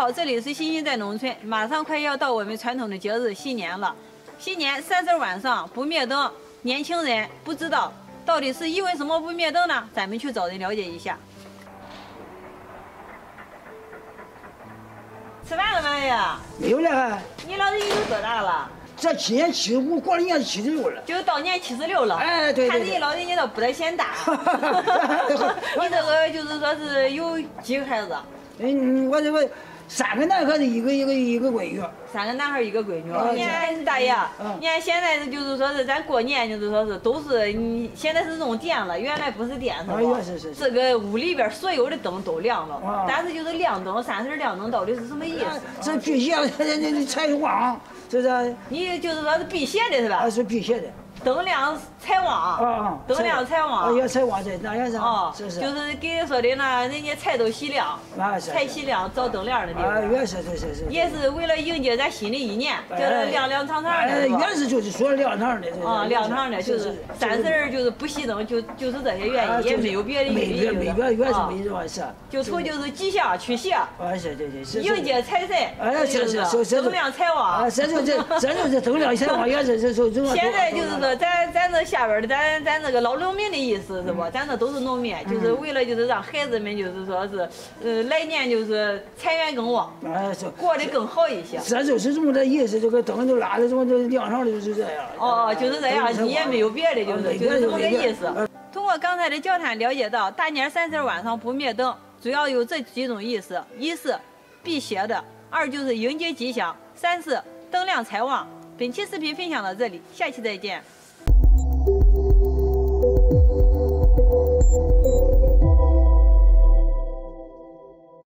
好，这里是欣欣在农村，马上快要到我们传统的节日新年了。新年30晚上不灭灯，年轻人不知道到底是因为什么不灭灯呢？咱们去找人了解一下。吃饭了没呀？ 没有了。 你老人有多大了？ 这今年75，过了年76了。 就到年76了。 哎，对。 看你老人家倒不得嫌大。你这个就是说是有几个孩子？ 我这个3个男孩子，一个闺女。 3个男孩，1个闺女。你看大爷，你看现在就是说是咱过年就是说是都是你现在是用电了，原来不是电是吧？ 是。 这个屋里边所有的灯都亮了，但是就是亮灯，30亮灯到底是什么意思？ 这辟邪，你财旺，是不是？ 你就是说是辟邪的是吧？ 是辟邪的。 灯亮财旺，灯亮财旺， 要财旺在那样上，是。 就是给说的呢，人家财都喜亮，财喜亮，找灯亮的地方。 原是。 也是为了迎接咱新的一年，就是亮亮堂堂的。 原是就是说亮堂的。 亮堂的，就是30就是不熄灯，就是这些原因，也没有别的原因。 没别原是没这是。 就图就是吉祥驱邪。 是。 迎接财神。 是。 灯亮财旺。 这就是灯亮财旺，原是现在就是说。咱这下边的咱这个老农民的意思是不？咱这都是农民，就是为了就是让孩子们就是说是来年就是财源更旺，过得更好一些。 这就是这么个意思，这个灯都拉的这么亮上的就是这样。 就是这样，你也没有别的，就是这么个意思。通过刚才的交谈了解到，大年30晚上不灭灯，主要有这几种意思：一是辟邪的，2就是迎接吉祥，3是灯亮财旺。本期视频分享到这里，下期再见。